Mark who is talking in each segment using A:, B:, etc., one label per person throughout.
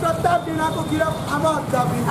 A: प्रताप जेना को गिरफ्त आमर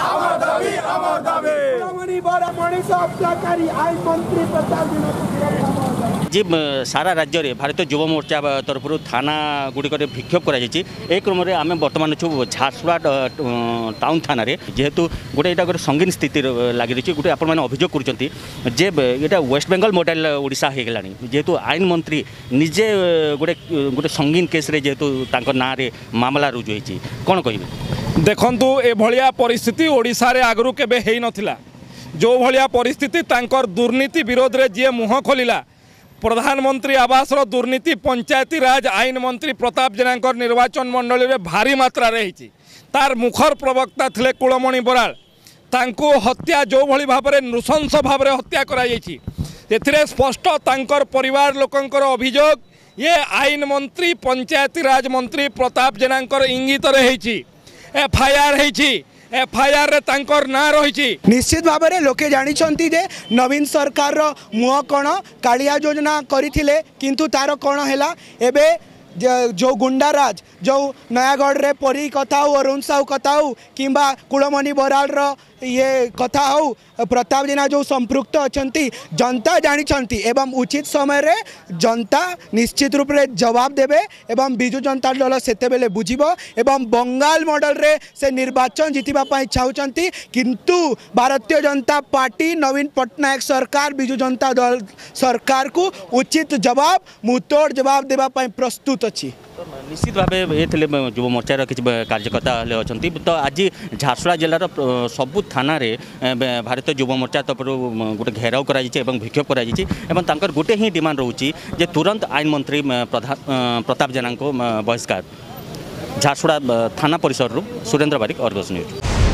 A: दाबी कुलमणि बरा मनीष हत्याकारी आईन मंत्री प्रताप जेना को गिरफ्त आमर
B: जी सारा राज्य में भारतीय युव मोर्चा तरफ थाना गुड़िक विक्षोभ कर क्रम आम बर्तमान छु झारसुगुड़ा टाउन थाना जेहेतु गोटे गोटे संगीन स्थिति लगी रही गोटे आपण मैंने अभियोग कर वेस्ट बेंगल मॉडल ओडिशा हो गला जेहेतु आईन मंत्री निजे गोटे गोटे संगीन केस रे जेहेतु ना रे मामला रुजु होती कौन कहे
C: देखु ए परिस्थिति ओडिशा रे आगरू केबे हेई नथिला जो भलिया परिस्थिति तांकर दुर्नीति विरोध रे जे मुह खोलिला प्रधानमंत्री आवास दुर्नीति पंचायती राज आईन मंत्री प्रताप जेना निर्वाचन मंडली में भारी मात्रा रही तार मुखर प्रवक्ता थिले कुलमणि बराल तांको हत्या जो भली भाव में नृशंस भाव में हत्या कर स्पष्ट तांकर परिवार लोकंकर अभियोग ये आईन मंत्री पंचायती राज मंत्री प्रताप जेना इंगित रही एफआईआर एफआईआर रे तांकर ना रही
A: निश्चित भाव में लोके जानी जे नवीन सरकार रो मुह कौन कालिया योजना करथिले किंतु तार कौन है एबे जो गुंडाराज जो नयागढ़ रे परी कथा हो अरुण साहू कथा हो किंबा कुलमणि बराल रो ये कथा हो प्रताप जेना जो संपृक्त अछंती जनता जानी एवं उचित समय रे जनता निश्चित रूप से जवाब देबे एवं बिजु जनता दल सेते बेले बुझिबो एवं बंगाल मॉडल रे से निर्वाचन जीतिबा पई चाहुचंती किंतु भारतीय जनता पार्टी नवीन पटनायक सरकार बिजु जनता दल सरकार को उचित जवाब मुतोड़ जवाब देबा पई प्रस्तुत अछि।
B: निश्चित भाव ये युव मोर्चार किसी कार्यकर्ता अच्छा तो आज झारसुगुड़ा जिलार सबू थाना रे भारतीय युव मोर्चा तरफ गोटे घेराव कर विक्षोभ कर गोटे ही डिमांड रोचे जे तुरंत आईन मंत्री प्रताप जेना को बहिष्कार। झारसुगुड़ा थाना परिसर सुरेंद्र बारिक, अर्गस न्यूज।